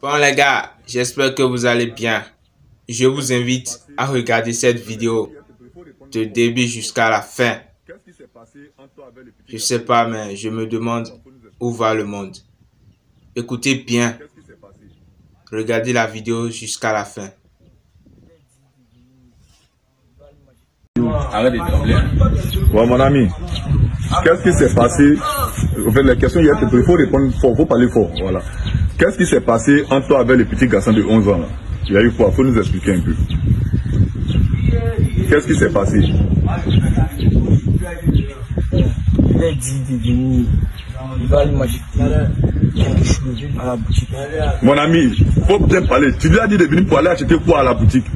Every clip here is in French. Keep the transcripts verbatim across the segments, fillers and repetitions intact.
Bon les gars, j'espère que vous allez bien. Je vous invite à regarder cette vidéo de début jusqu'à la fin. Je sais pas, mais je me demande où va le monde. Écoutez bien. Regardez la vidéo jusqu'à la fin. Arrête de trembler. Ouais, mon ami, qu'est-ce qui s'est passé? En fait, les questions, il faut répondre fort, il faut parler fort. Voilà. Qu'est-ce qui s'est passé entre toi avec le petit garçon de onze ans là? Il y a eu quoi? Il faut nous expliquer un peu. Qu'est-ce qui s'est passé? Il a dit de venir. Il va aller m'acheter quelque chose à la boutique. Mon ami, il faut bien parler. Tu lui as dit de venir pour aller acheter quoi à la boutique?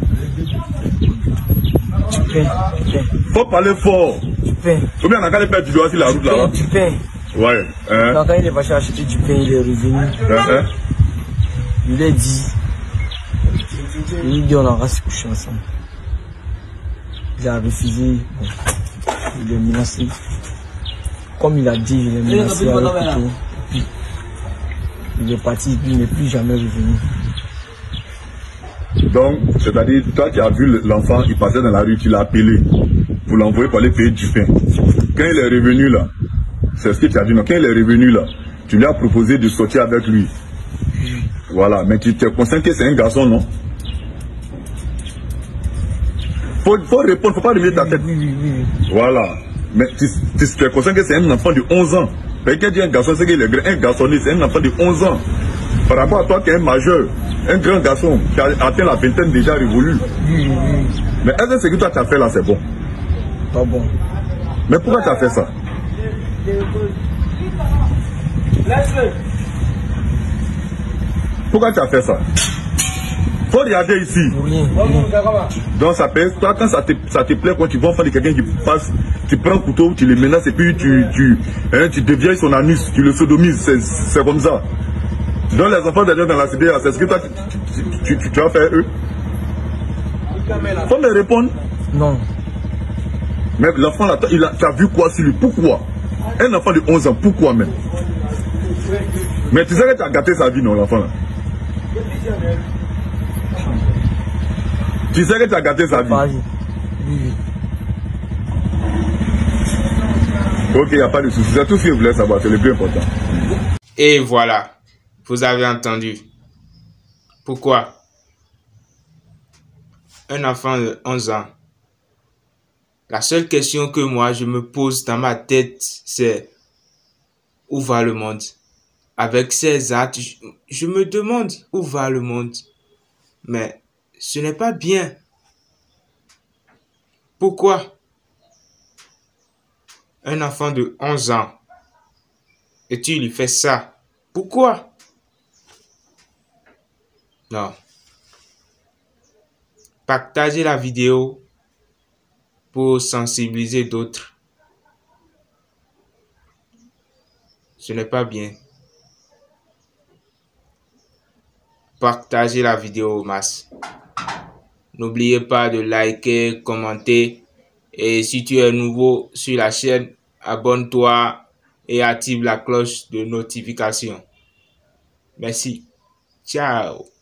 Du pain, du pain. Faut parler fort. Du pain. Ou bien on a qu'à les faire du doigt sur la route là-bas? Du pain. Ouais. Hein? Donc quand il est parti acheter du pain, il est revenu. Hein? Il a dit. Il dit on aura se coucher ensemble. Il a refusé. Bon, il est menacé. Comme il a dit, il est menacé avec le couteau. Puis, il est parti, il n'est plus jamais revenu. Donc, c'est-à-dire, toi qui as vu l'enfant, il passait dans la rue, tu l'as appelé pour l'envoyer pour aller payer du pain. Quand il est revenu là, c'est ce que tu as dit, non? Quand il est revenu là, tu lui as proposé de sortir avec lui. Voilà, mais tu es conscient que c'est un garçon, non? Faut, faut répondre, faut pas lever ta tête. Oui, oui, oui. Voilà, mais tu, tu, tu es conscient que c'est un enfant de onze ans. Quelqu'un dit un garçon, c'est qu'il est grand. Un garçon, c'est un enfant de onze ans. Par rapport à toi qui es un majeur, un grand garçon qui a atteint la vingtaine déjà révolue. Oui, oui. Mais est-ce que ce que toi tu as fait là, c'est bon? Pas bon. Mais pourquoi tu as fait ça? Pourquoi tu as fait ça? Faut regarder ici. Rien. Donc ça peut, toi quand ça te, ça te plaît, quand tu vois enfant de quelqu'un qui passe, tu prends un couteau, tu le menaces et puis tu, tu, hein, tu dévieilles son anus, tu le sodomises, c'est comme ça. Donc les enfants déjà dans la cité, c'est ce que toi tu, tu, tu, tu as fait eux? Faut me répondre. Non. Mais l'enfant là, il a, tu as vu quoi sur lui? Pourquoi? Un enfant de onze ans, pourquoi même? Mais tu sais que tu as gâté sa vie, non, l'enfant là? Tu sais que tu as gâté sa vie? Oui, oui. Ok, il n'y a pas de souci. C'est tout ce que je voulais savoir, c'est le plus important. Et voilà. Vous avez entendu. Pourquoi? Un enfant de onze ans. La seule question que moi je me pose dans ma tête, c'est où va le monde? Avec ces actes, je, je me demande où va le monde. Mais ce n'est pas bien. Pourquoi? Un enfant de onze ans. Et tu lui fais ça. Pourquoi? Non. Partagez la vidéo pour sensibiliser d'autres. Ce n'est pas bien. Partagez la vidéo au max. N'oubliez pas de liker, commenter. Et si tu es nouveau sur la chaîne, abonne-toi et active la cloche de notification. Merci. Ciao.